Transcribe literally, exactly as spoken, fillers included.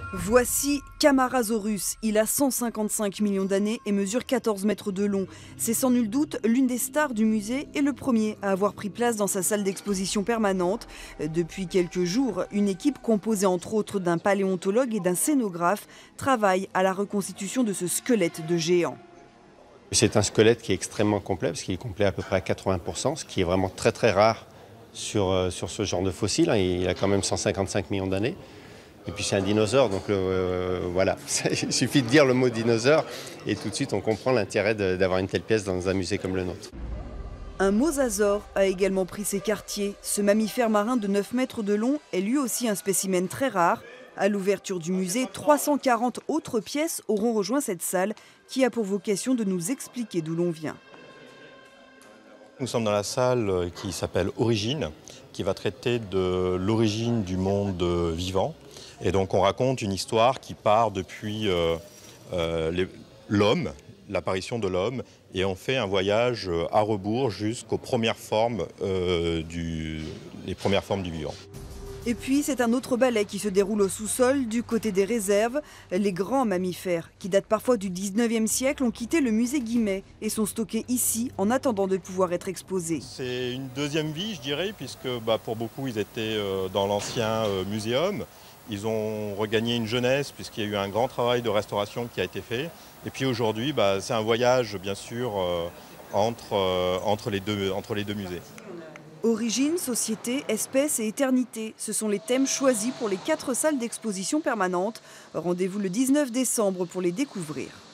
Voici Camarasaurus. Il a cent cinquante-cinq millions d'années et mesure quatorze mètres de long. C'est sans nul doute l'une des stars du musée et le premier à avoir pris place dans sa salle d'exposition permanente. Depuis quelques jours, une équipe composée entre autres d'un paléontologue et d'un scénographe travaille à la reconstitution de ce squelette de géant. C'est un squelette qui est extrêmement complet, parce qu'il est complet à peu près à quatre-vingts pour cent, ce qui est vraiment très très rare sur, euh, sur ce genre de fossile. Il a quand même cent cinquante-cinq millions d'années. Et puis c'est un dinosaure, donc euh, voilà, il suffit de dire le mot dinosaure et tout de suite on comprend l'intérêt d'avoir une telle pièce dans un musée comme le nôtre. Un mosasaure a également pris ses quartiers. Ce mammifère marin de neuf mètres de long est lui aussi un spécimen très rare. À l'ouverture du musée, trois cent quarante autres pièces auront rejoint cette salle qui a pour vocation de nous expliquer d'où l'on vient. Nous sommes dans la salle qui s'appelle Origine, qui va traiter de l'origine du monde vivant. Et donc on raconte une histoire qui part depuis euh, euh, l'homme, l'apparition de l'homme, et on fait un voyage à rebours jusqu'aux premières formes, euh, du, les premières formes du vivant. Et puis c'est un autre ballet qui se déroule au sous-sol, du côté des réserves. Les grands mammifères, qui datent parfois du dix-neuvième siècle, ont quitté le musée Guimet et sont stockés ici en attendant de pouvoir être exposés. C'est une deuxième vie, je dirais, puisque bah, pour beaucoup ils étaient euh, dans l'ancien euh, muséum. Ils ont regagné une jeunesse puisqu'il y a eu un grand travail de restauration qui a été fait. Et puis aujourd'hui, bah, c'est un voyage bien sûr euh, entre, euh, entre, les deux, entre les deux musées. Origine, société, espèce et éternité, ce sont les thèmes choisis pour les quatre salles d'exposition permanentes. Rendez-vous le dix-neuf décembre pour les découvrir.